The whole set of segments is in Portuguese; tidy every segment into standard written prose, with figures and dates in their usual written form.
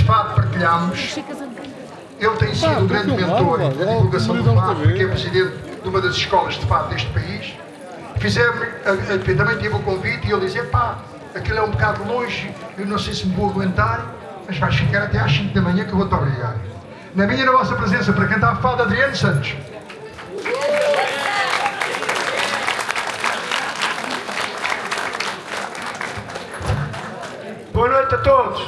fado partilhámos. Ele tem sido um grande mentor da divulgação do fado, porque é presidente de uma das escolas de fado deste país. Também tive o convite e ele disse, pá, aquilo é um bocado longe, eu não sei se me vou aguentar, mas vais ficar até às 5 da manhã que eu vou-te obrigar. Na minha e na vossa presença, para cantar fado, Adriano Santos. Boa noite a todos.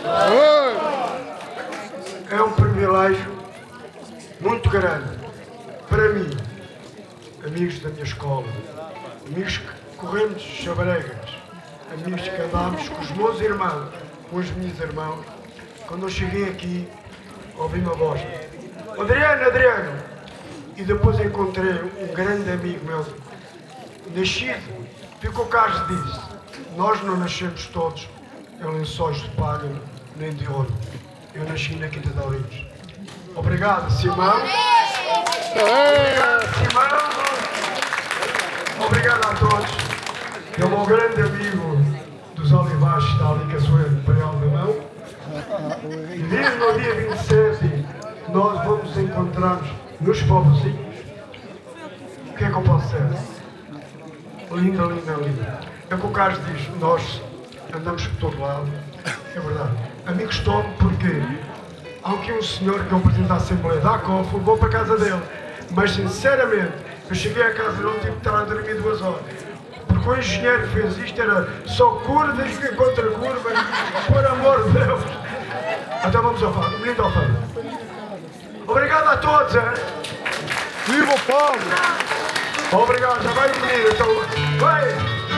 É um privilégio muito grande para mim, amigos da minha escola, amigos que corremos chabaregas, amigos que andámos com os meus irmãos, com os meus irmãos. Quando eu cheguei aqui, ouvi uma voz, Adriano, e depois encontrei um grande amigo meu, nascido, ficou o Carlos disse, nós não nascemos todos em lençóis de palha nem de ouro. Eu nasci na Quinta de Ourinhos. Obrigado, Simão. Obrigado, Simão. Obrigado a todos. É o meu grande amigo dos Olivais, que está ali com a sua imperial na mão. E mesmo no dia 27, nós vamos encontrar-nos nos povozinhos. O que é que eu posso dizer? Linda, linda, linda. É o que o Carlos diz, nós andamos por todo lado, é verdade. Amigos todos, porque há aqui um senhor que é o presidente da Assembleia da ACOF, vou para a casa dele, mas sinceramente, eu cheguei à casa dele, tive que estar a dormir 2 horas. Porque o engenheiro que fez isto era só curvas e contra curvas, por amor de Deus. Então vamos ao fado, bonito ao fado. Obrigado a todos, hein? Viva o fado! Obrigado, já vai o menino, então vai!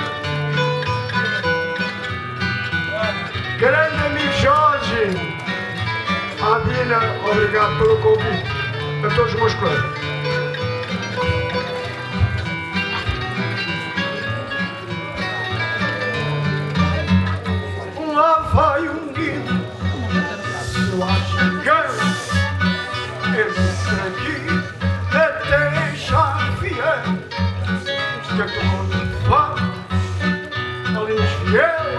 Grande amigo Jorge, a Dina, obrigado pelo convite, a todos os meus colegas. Lá vai um guido, eu acho que entre aqui até Xavier, que é como de fado, ali nos fiel.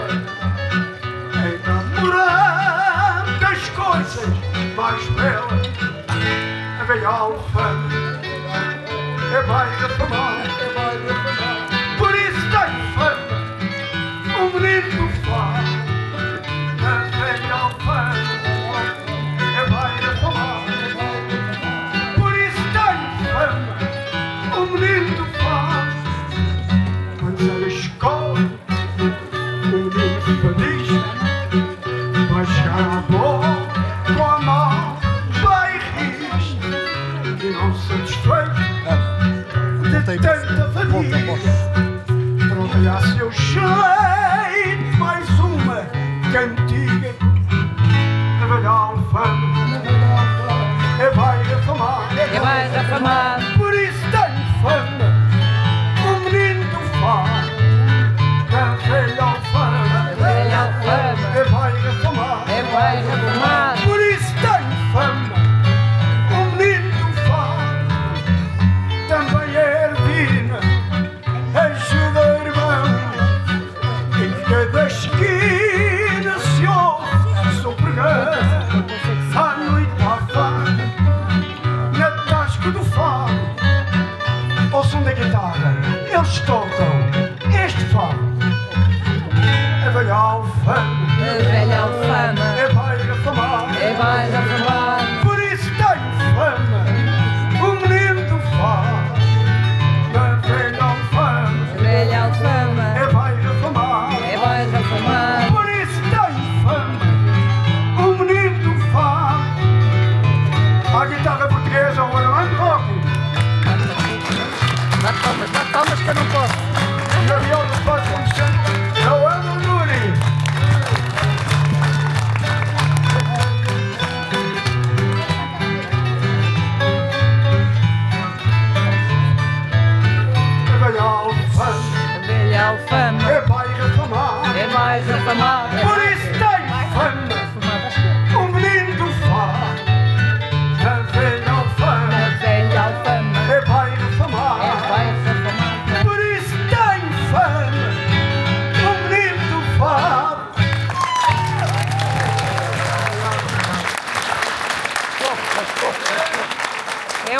Das coisas mais belas, a velha alfama é bem afamada, por isso tem fama o menino do fado. A velha alfama é bem afamada, por isso tem fama o menino do fado. Quando sai da escola, o menino do fadista vai chegar à bola com a mão bem rista e não satisfeito de tanta fadiga. Pronto, seu cheiro, mais uma cantiga. A velha alfama é bem afamada, por isso tem fama o menino do fado. A velha alfama é bem afamada, por isso tem fama o menino do fado. Também é divina, ajuda o irmão, em cada esquina se ouve o seu pregão. À noite à fada, na tasca do fado, ao som da guitarra, eles tocam este fado. A velha alfama é bem afamada,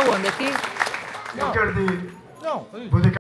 Aonde? Aqui? Eu quero dizer, Não, vou